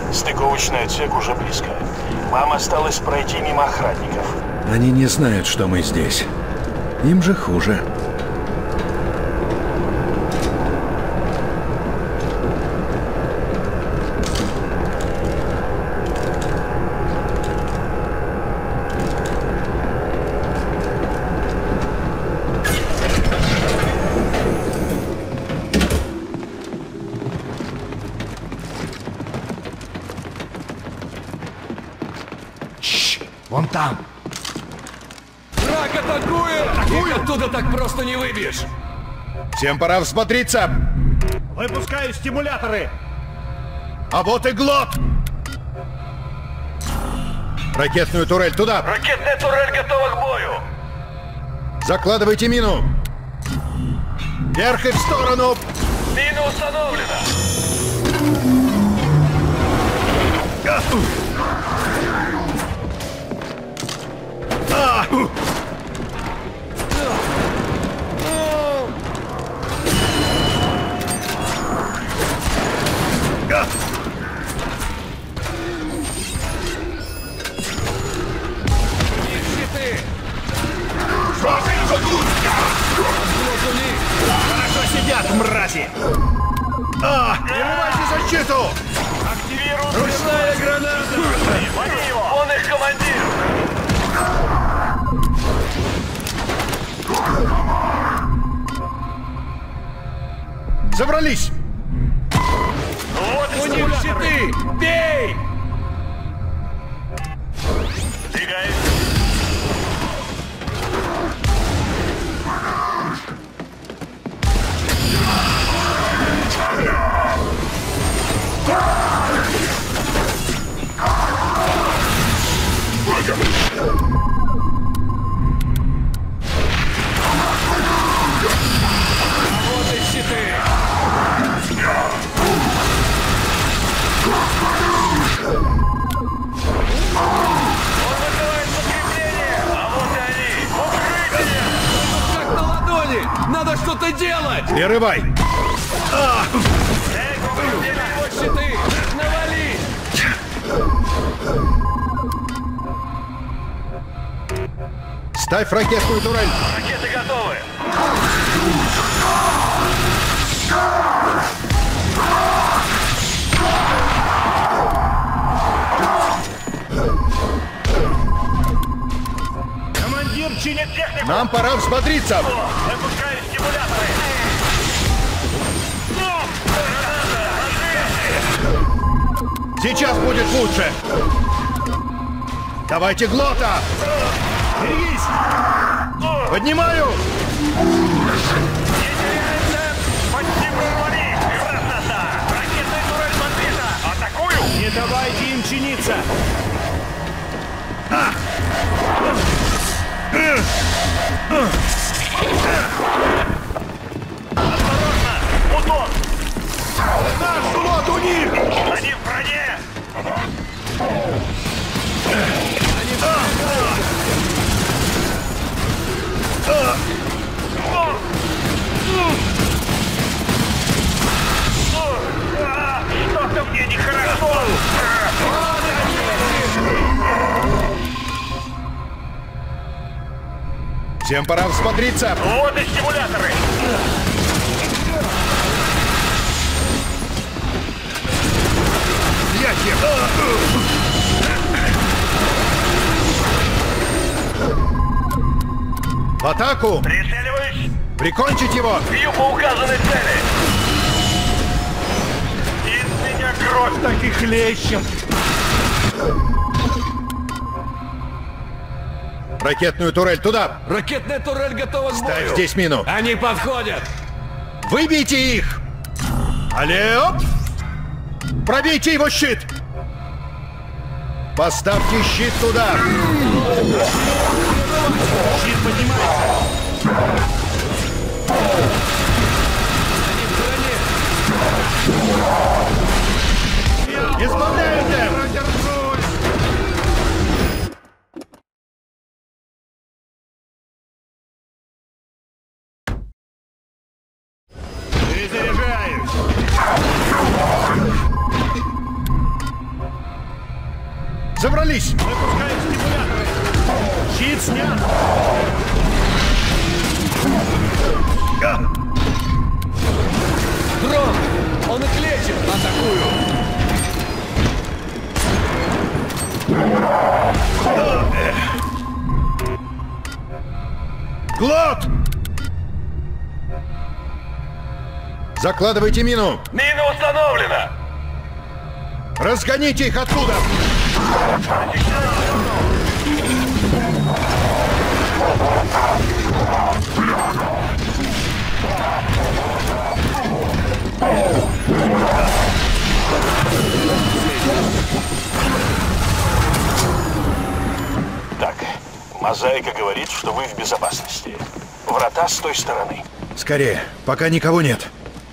Стыковочный отсек уже близко. Вам осталось пройти мимо охранников. Они не знают, что мы здесь. Им же хуже. Вон там. Враг атакует! Их оттуда так просто не выбьешь! Всем пора всмотреться! Выпускаю стимуляторы! А вот и Глот! Ракетную турель туда! Ракетная турель готова к бою! Закладывайте мину! Вверх и в сторону! Мина установлена! Хорошо сидят, мрази! Прерывайте защиту! Активируем Ручная граната! Вали его! Он их командир! Забрались! Вот У них щиты! Бей! Двигаюсь! Вот и щиты! Он вызывает подкрепление! А вот и они! Укрытие! Как на ладони! Надо что-то делать! Прерывай! Вот щиты! Навали! Ставь ракетную турель! Ракеты готовы! Командир чинит технику! Нам пора взбодриться! Выпускаю стимуляторы! Сейчас будет лучше! Давайте Глота! Берегись! Поднимаю! Почти прорвали! Красота! Ракетная турель подбита! Атакую! Не давайте им чиниться! Осторожно! Бутон! Наш флот у них! Они в броне! Что-то мне нехорошо! Всем пора всмотреться! Вот и стимуляторы! В атаку! Прицеливаюсь! Прикончить его! Бью по указанной цели! Из меня кровь! Так и хлещем! Ракетную турель туда! Ракетная турель готова к бою! Ставь здесь мину! Они подходят! Выбейте их! Алле-оп! Пробейте его щит! Поставьте щит туда! Щит поднимается! Они в броне! Избавляю them! Перезаряжаюсь! Забрались! Выпускаем стимуляторы. Щит снят. Дрон! Он их лечит! Атакую! Глот! Закладывайте мину! Мина установлена! Разгоните их оттуда! Так, Мозаика говорит, что вы в безопасности. Врата с той стороны. Скорее, пока никого нет.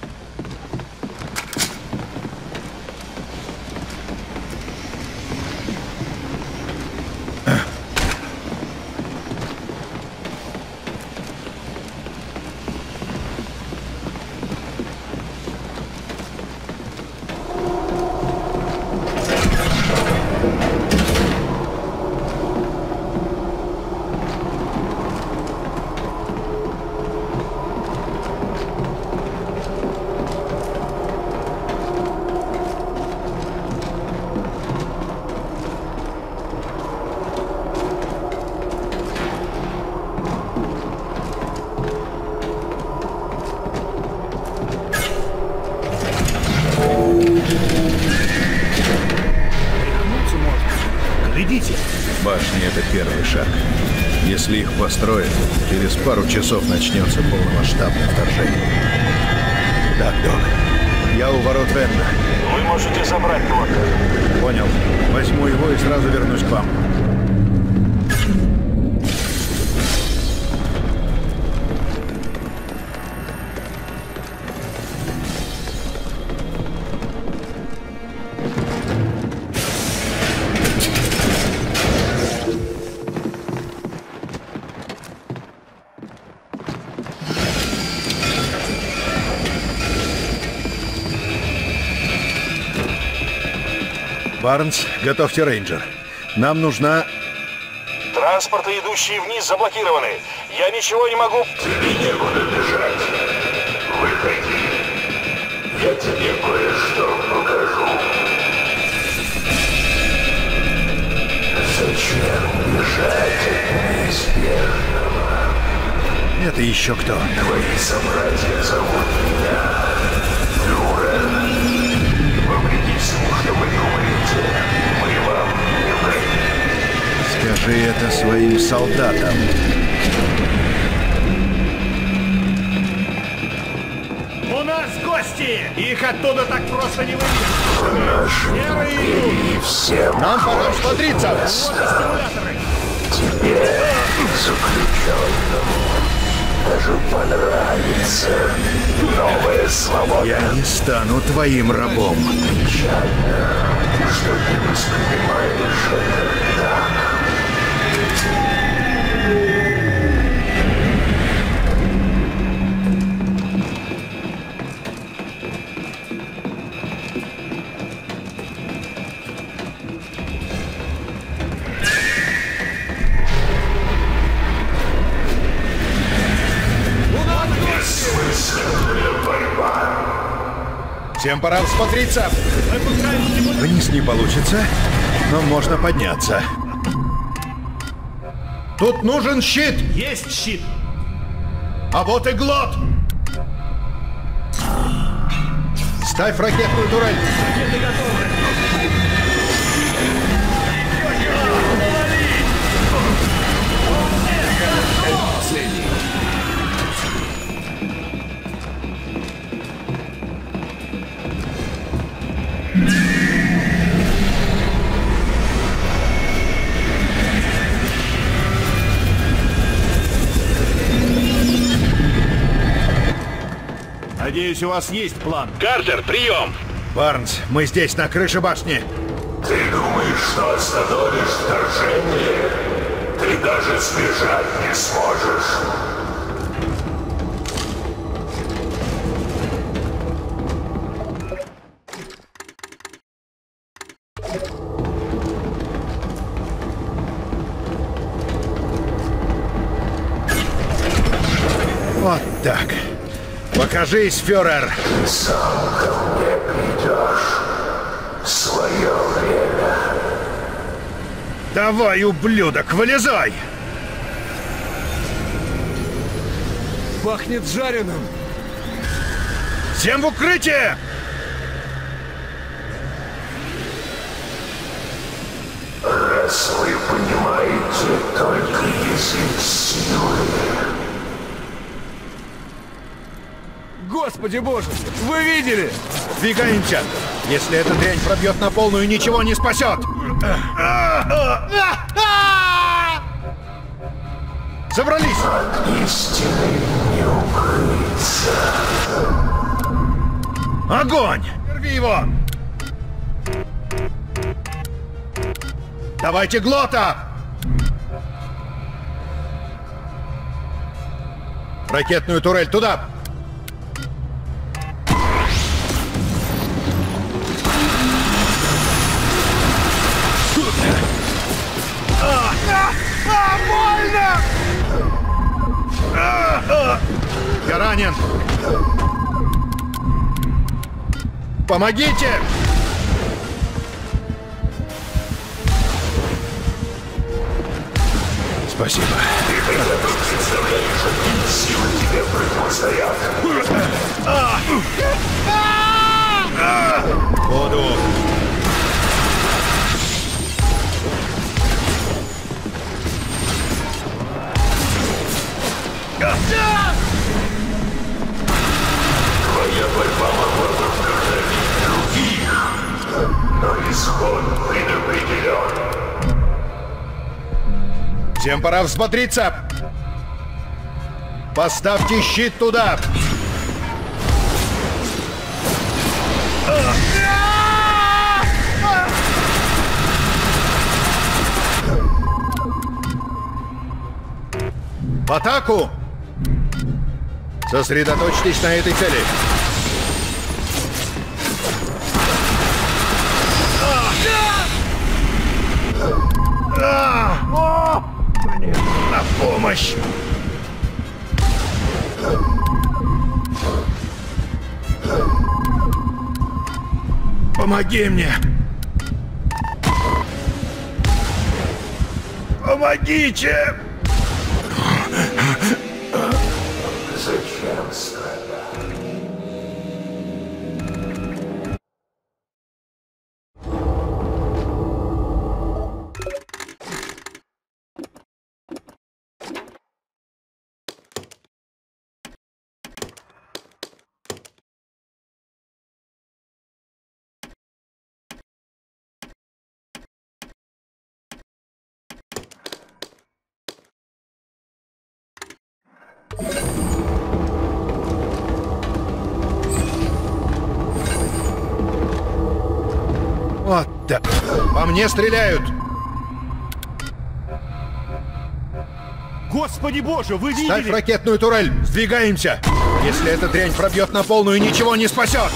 Глядите. Башни — это первый шаг. Если их построят, через пару часов начнется полномасштабное вторжение. Так, док. Я у ворот Венна. Вы можете забрать Глота. Понял. Возьму его и сразу вернусь к вам. Барнс, готовьте рейнджер. Нам нужна... Транспорты, идущие вниз, заблокированы. Я ничего не могу... Тебе некуда бежать. Выходи. Я тебе кое-что покажу. Зачем бежать от неизбежного? Это еще кто? Твои собратья зовут меня Люрен. Вопреки всему, что вы думаете, мы вам не враги. Скажи это своим солдатам. У нас гости. Их оттуда так просто не вывезти. В нашем империи всем Нам пора смотриться! Вот и стимуляторы. тебе, заключенному, даже понравится новая свобода. Я не стану твоим рабом. Печально, что ты воспринимаешь это так. Бессмысленная борьба. Всем пора всмотреться. Вниз не получится, но можно подняться. Тут нужен щит, Есть щит. а вот и Глот. Ставь ракетную турель. Последний. Надеюсь, у вас есть план. Картер, прием! Барнс, мы здесь, на крыше башни. Ты думаешь, что остановишь вторжение? Ты даже сбежать не сможешь. Так, покажись, фюрер. Сам ко мне придешь в свое время. Давай, ублюдок, вылезай! Пахнет жареным. Всем в укрытие! Раз вы понимаете только язык силы. Господи боже, вы видели? Двигаемся! Если эта дрянь пробьет на полную, ничего не спасет! Собрались! От истины не укрыться. Огонь! Рви его! Давайте глота! Ракетную турель туда! Больно! Я ранен! Помогите! Спасибо. Представляешь, какие силы тебе противостоят. Воду! Твоя борьба могла бы вдохновить других, но исход предопределен. Всем пора взбодриться! Поставьте щит туда! В атаку! Сосредоточьтесь на этой цели. Мне нужна помощь! Помоги мне! Помогите! Зачем страдать? Вот так. По мне стреляют. Господи боже, вы Ставь видели? ракетную турель. Сдвигаемся. Если эта дрянь пробьет на полную, ничего не спасет.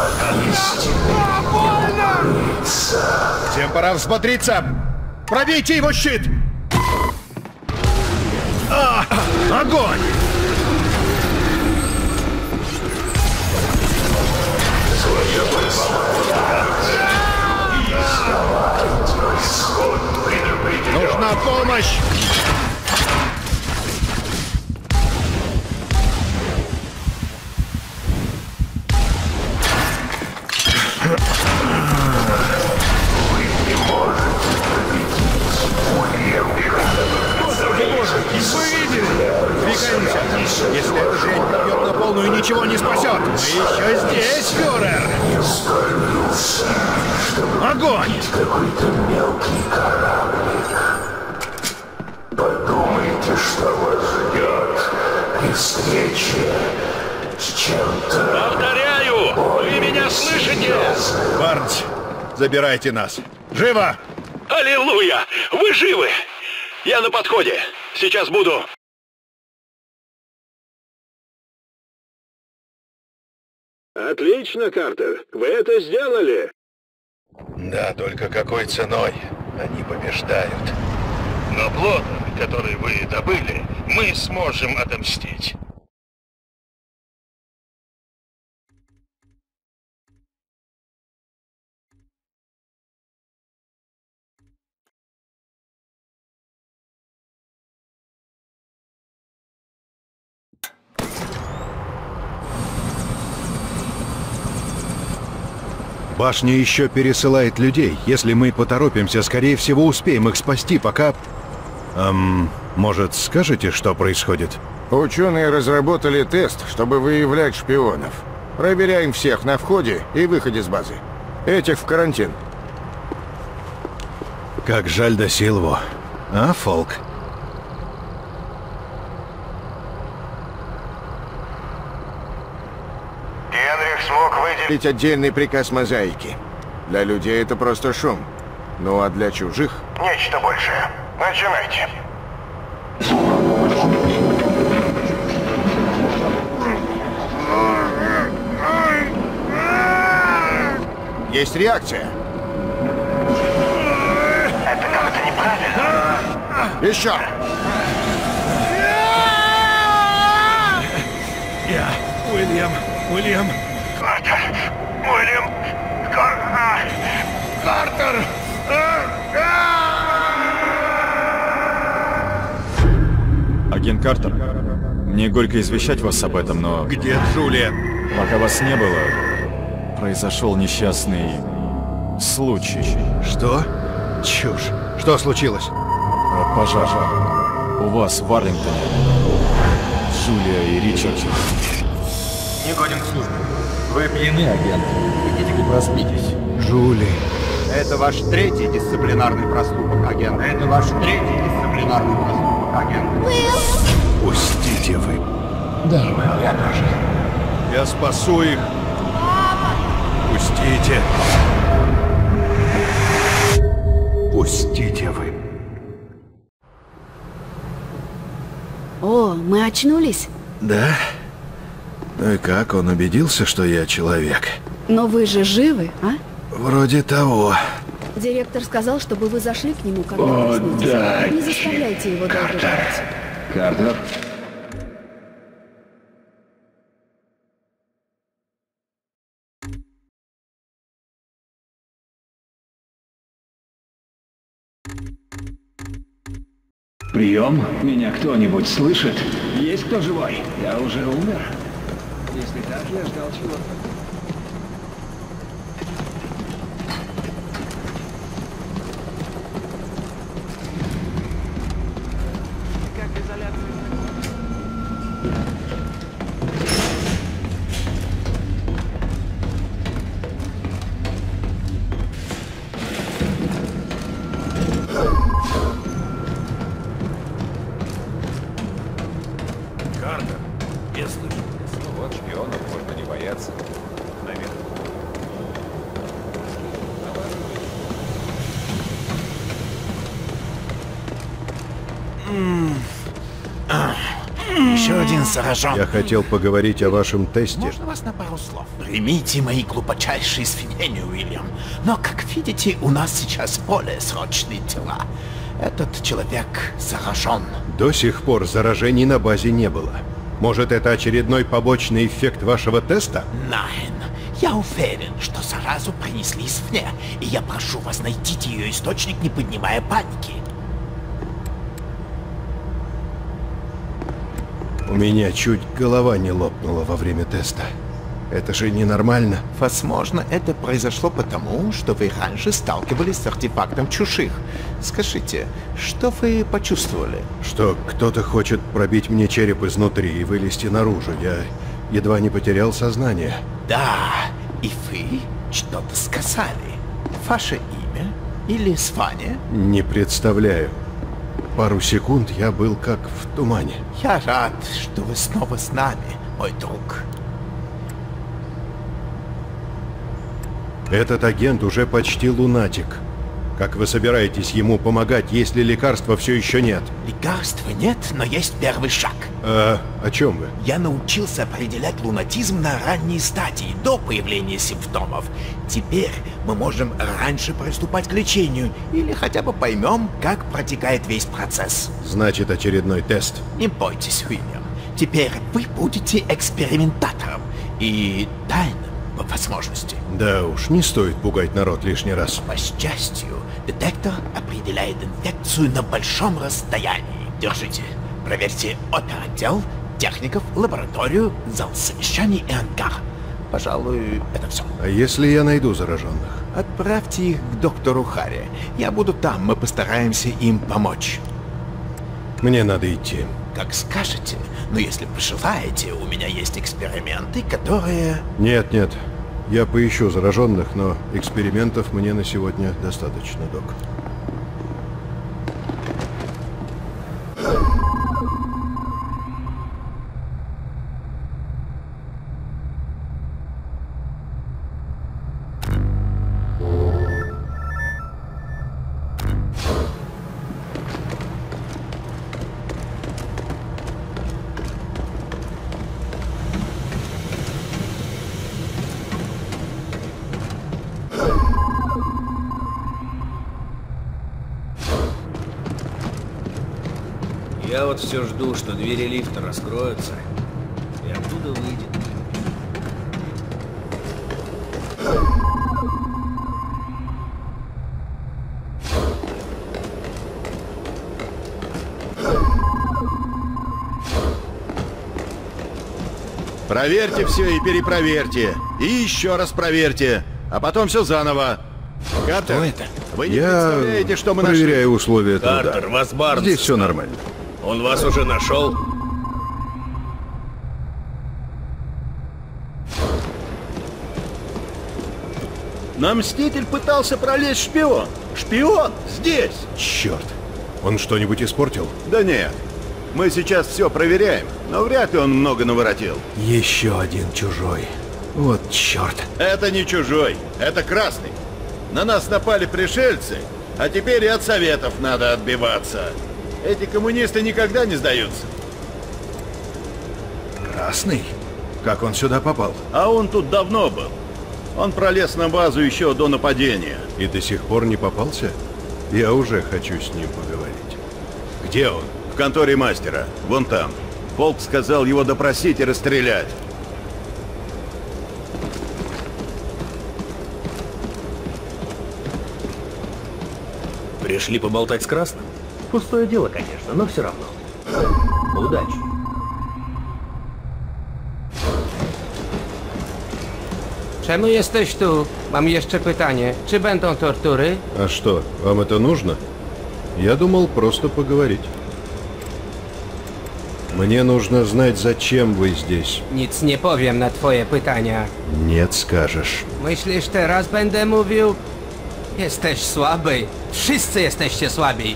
Всем пора взбодриться. Пробейте его щит. Огонь! Нужна помощь! Вы видели? Двигаемся! Если эта дрянь пробьет на полную, ничего не спасет! Мы еще здесь, фюрер! Огонь! Какой-то мелкий кораблик. Подумайте, что вас ждет при встрече с чем-то. Повторяю, вы меня слышите? Барнс, забирайте нас! Живо! Аллилуйя! Вы живы! Я на подходе. Сейчас буду. Отлично, Картер. Вы это сделали. Да, только какой ценой они побеждают. Но плод, который вы добыли, мы сможем отомстить. Башня еще пересылает людей. Если мы поторопимся, скорее всего, успеем их спасти, пока... может, скажете, что происходит? Ученые разработали тест, чтобы выявлять шпионов. Проверяем всех на входе и выходе с базы. Этих в карантин. Как жаль до Силву. А, Фолк? Генрих смог выделить... Отдельный приказ мозаики. Для людей это просто шум. Ну а для чужих... Нечто большее. Начинайте. Есть реакция. Это как-то неправильно. Еще! Уильям. Картер. Уильям. Картер! Агент Картер, мне горько извещать вас об этом, но Где Джулия? пока вас не было, произошел несчастный случай. Что? Чушь. Что случилось? Пожар. У вас в Арлингтоне. Джулия и Ричард. Негоден к службе. Вы пьяны, агент. Идите-ка проспитесь. Джули. Это ваш третий дисциплинарный проступок, агент. Это ваш третий дисциплинарный проступок, агент. Пустите вы. Да, Мэл, я тоже. Я спасу их. Пустите. Пустите вы. О, мы очнулись. Да? Ну и как, он убедился, что я человек? Но вы же живы, а? Вроде того. Директор сказал, чтобы вы зашли к нему, когда проснетесь. да, Не заставляйте его долго ждать. Картер. Прием? Меня кто-нибудь слышит? Есть кто живой? Я уже умер. Если так, я ждал чего-то. Еще один заражен. Я хотел поговорить о вашем тесте. Можно вас на пару слов? Примите мои глубочайшие извинения, Уильям. Но, как видите, у нас сейчас более срочные дела. Этот человек заражен. До сих пор заражений на базе не было. Может, это очередной побочный эффект вашего теста? Nein. Я уверен, что заразу принесли извне, и я прошу вас найти ее источник, не поднимая паники. У меня чуть голова не лопнула во время теста. Это же ненормально. Возможно, это произошло потому, что вы раньше сталкивались с артефактом чужих. Скажите, что вы почувствовали? Что кто-то хочет пробить мне череп изнутри и вылезти наружу. Я едва не потерял сознание. Да, и вы что-то сказали. Ваше имя или звание? Не представляю. Пару секунд я был как в тумане. Я рад, что вы снова с нами, мой друг. Этот агент уже почти лунатик. Как вы собираетесь ему помогать, если лекарства все еще нет? Лекарства нет, но есть первый шаг. О чем вы? Я научился определять лунатизм на ранней стадии, до появления симптомов. Теперь мы можем раньше приступать к лечению, или хотя бы поймем, как протекает весь процесс. Значит, очередной тест. Не бойтесь, Уильям. Теперь вы будете экспериментатором и тайным по возможности. Да уж, не стоит пугать народ лишний раз. По счастью, детектор определяет инфекцию на большом расстоянии. Держите. Проверьте оперотдел, техников, лабораторию, зал совещаний и ангар. Пожалуй, это все. А если я найду зараженных? Отправьте их к доктору Харри. Я буду там, мы постараемся им помочь. Мне надо идти. Как скажете. Но если пожелаете, у меня есть эксперименты, которые... Нет, нет. Я поищу зараженных, но экспериментов мне на сегодня достаточно, док. Я вот все жду, что двери лифта раскроются, и оттуда выйдет. Проверьте все и перепроверьте. И еще раз проверьте. А потом все заново. Картер, Что это? вы не представляете, что мы нашли? Проверяю условия труда. Картер, вас Барнс. Здесь все нормально. Он вас уже нашел? На Мститель пытался пролезть шпион. Шпион здесь. Черт. Он что-нибудь испортил? Да нет. Мы сейчас все проверяем, но вряд ли он много наворотил. Еще один чужой. Вот черт. Это не чужой, это красный. На нас напали пришельцы, а теперь и от советов надо отбиваться. Эти коммунисты никогда не сдаются. Красный? Как он сюда попал? А он тут давно был. Он пролез на базу еще до нападения. И до сих пор не попался? Я уже хочу с ним поговорить. Где он? В конторе мастера. Вон там. Полк сказал его допросить и расстрелять. Пришли поболтать с Красным? Пустое дело, конечно, но все равно. Удачи. Czemu jesteś tu? Mam jeszcze pytanie. Czy będą tortury? А что, вам это нужно? Я думал просто поговорить. Мне нужно знать, zачем вы здесь. Nic nie powiem na twoje pytania. Нет, скажешь. Myślisz, teraz będę mówił? Jesteś słaby. Wszyscy jesteście słabi.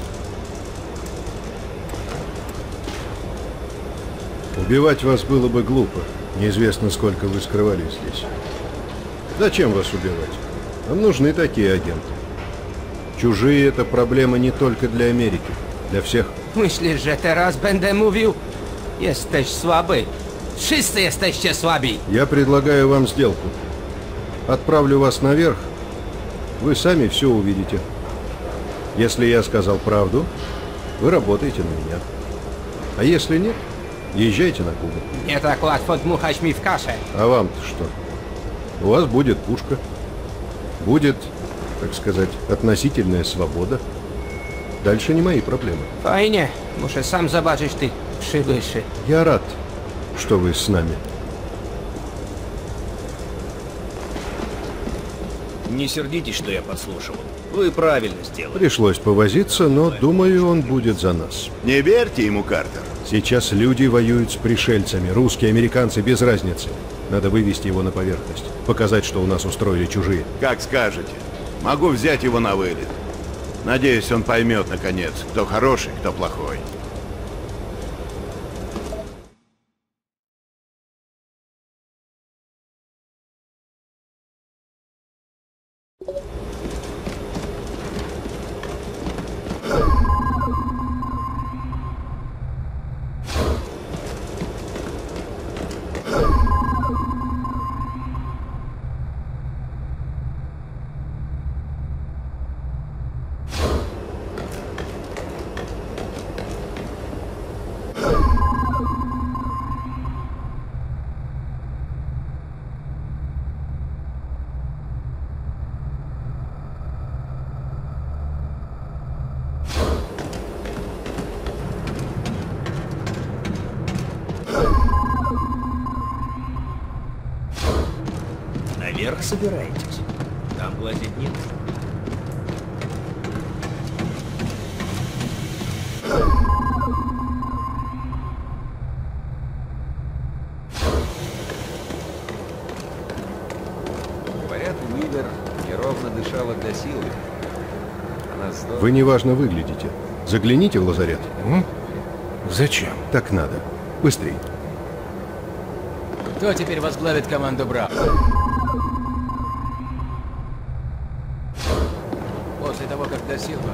Убивать вас было бы глупо. Неизвестно, сколько вы скрывались здесь. Зачем вас убивать? Нам нужны такие агенты. Чужие — это проблема не только для Америки, для всех. Myślisz, że teraz będę mówił? Jesteś słaby. Wszyscy jesteście słabi. Я предлагаю вам сделку. Отправлю вас наверх. Вы сами все увидите. Если я сказал правду, вы работаете на меня. А если нет, езжайте на Кубу. Nie tak łatwo dmuchać mi w kaszę. А вам-то что? У вас будет пушка. Будет, так сказать, относительная свобода. Дальше не мои проблемы. Fajnie. Muszę sam zobaczyć tych przybyszy. Я рад, что вы с нами. Не сердитесь, что я подслушивал. Вы правильно сделали. Пришлось повозиться, но, думаю, он будет за нас. Не верьте ему, Картер. Сейчас люди воюют с пришельцами, русские, американцы, без разницы. Надо вывести его на поверхность, показать, что у нас устроили чужие. Как скажете. Могу взять его на вылет. Надеюсь, он поймет, наконец, кто хороший, кто плохой. собираетесь? Там глазеть нет. Говорят, Уивер неровно дышала до силы. Она здорово... Вы неважно выглядите. Загляните в лазарет. Зачем? Так надо. Быстрей. Кто теперь возглавит команду Браво? После того, как до Силва...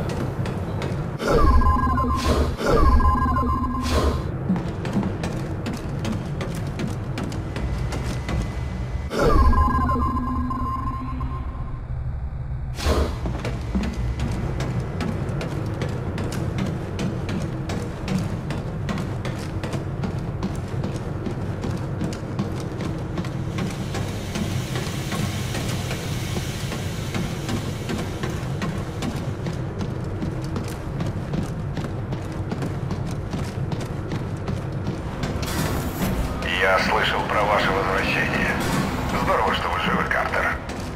Я слышал про ваше возвращение. Здорово, что вы живы, Картер.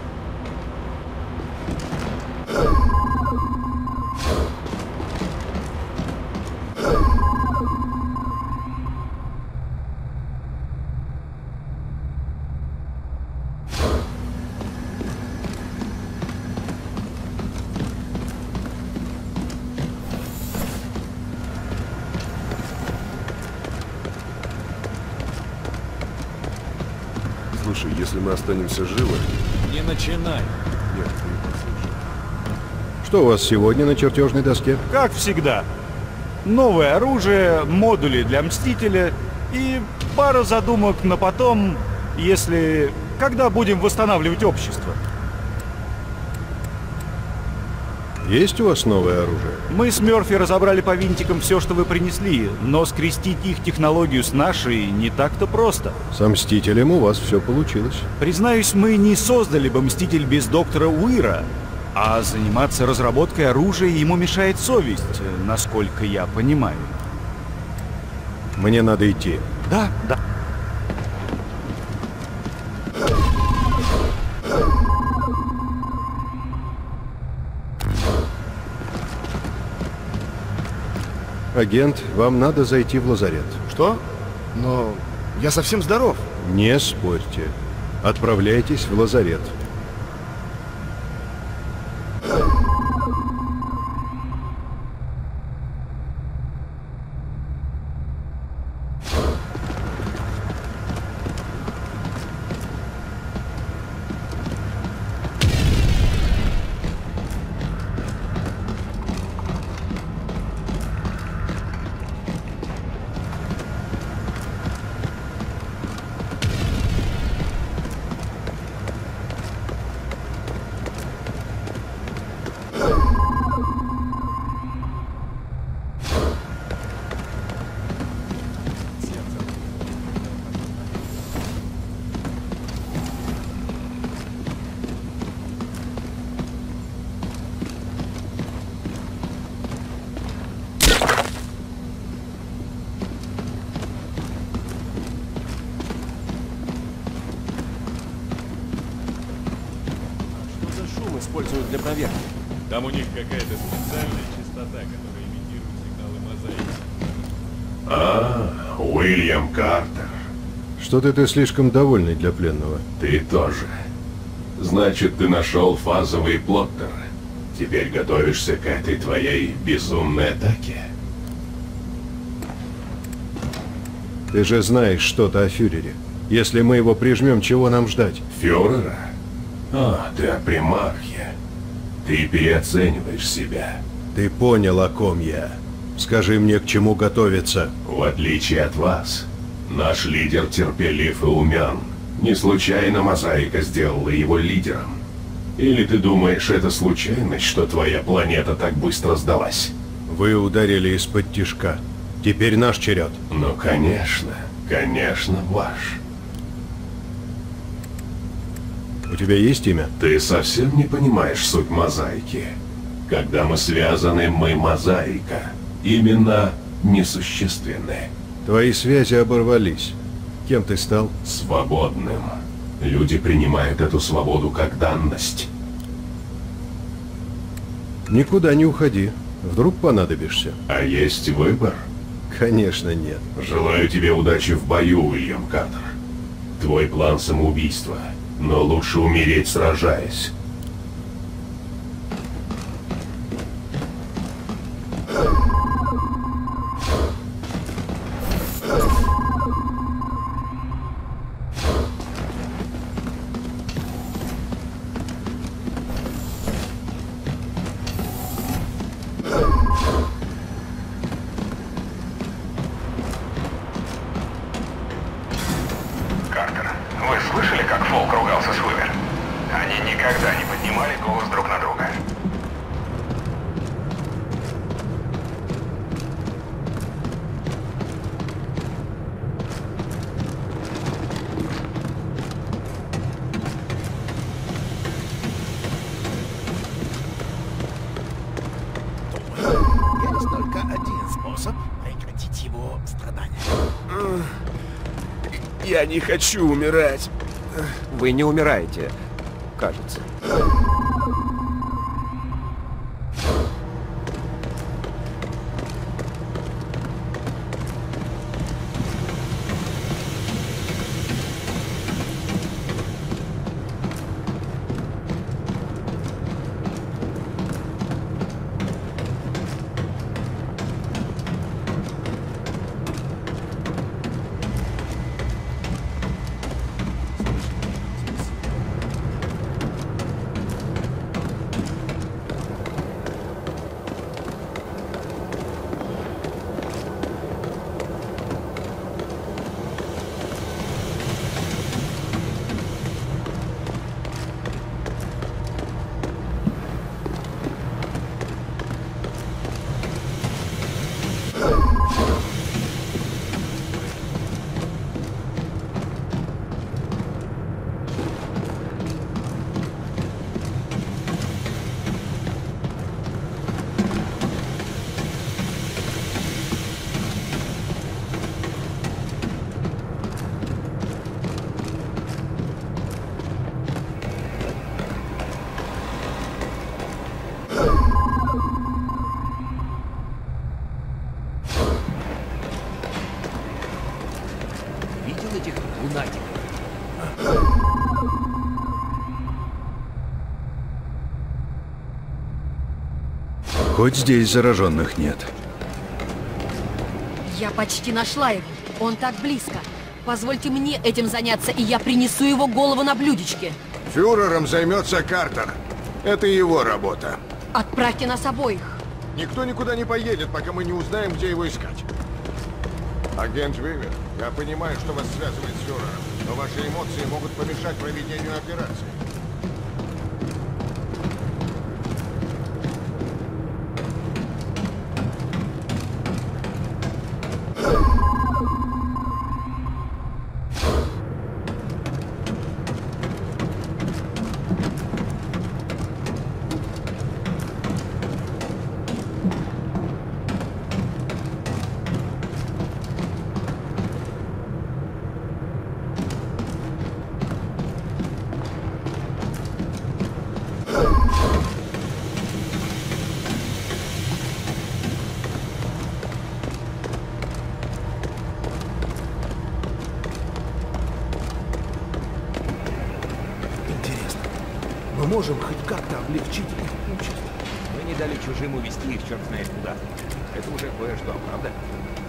Слушай, если мы останемся живы... Не начинай. Нет, ты не послушай. Что у вас сегодня на чертежной доске? Как всегда. Новое оружие, модули для Мстителя и пара задумок на потом, если... когда будем восстанавливать общество. Есть у вас новое оружие? Мы с Мёрфи разобрали по винтикам все, что вы принесли, но скрестить их технологию с нашей не так-то просто. Со Мстителем у вас все получилось. Признаюсь, мы не создали бы Мститель без доктора Уира, а заниматься разработкой оружия ему мешает совесть, насколько я понимаю. Мне надо идти. Да. Агент, вам надо зайти в лазарет. Что? Но я совсем здоров. Не спорьте. Отправляйтесь в лазарет. Используют для проверки. Там у них какая-то специальная частота, которая имитирует сигналы мозаики. Уильям Картер. Что-то ты слишком довольный для пленного. Ты тоже. Значит, ты нашел фазовый плоттер. Теперь готовишься к этой твоей безумной атаке. Ты же знаешь что-то о фюрере. Если мы его прижмем, чего нам ждать? Фюрера? Ты о примархе. Ты переоцениваешь себя. Ты понял, о ком я. Скажи мне, к чему готовиться. В отличие от вас, наш лидер терпелив и умен. Не случайно мозаика сделала его лидером. Или ты думаешь, это случайность, что твоя планета так быстро сдалась? Вы ударили из-под тишка. Теперь наш черед. Ну, конечно, ваш. У тебя есть имя? Ты совсем не понимаешь суть мозаики. Когда мы связаны, мы мозаика. Именно несущественны. Твои связи оборвались. Кем ты стал? Свободным. Люди принимают эту свободу как данность. Никуда не уходи. Вдруг понадобишься. А есть выбор? Конечно, нет. Желаю тебе удачи в бою, Уильям Картер. Твой план самоубийства, но лучше умереть, сражаясь. Картер, вы слышали, как Фолк ругался с Уивер? Они никогда не поднимали голос друг на друга. Есть только один способ прекратить его страдания. Я не хочу умирать. Вы не умираете, кажется. Видел этих лунатиков? Хоть здесь зараженных нет. Я почти нашла его. Он так близко. Позвольте мне этим заняться, и я принесу его голову на блюдечке. Фюрером займется Картер. Это его работа. Отправьте нас обоих. Никто никуда не поедет, пока мы не узнаем, где его искать. Агент Уивер, я понимаю, что вас связывает с фюрером, но ваши эмоции могут помешать проведению операции. Мы можем хоть как-то облегчить их участь. Мы не дали чужим увести их черт знает куда. Это уже кое-что, правда?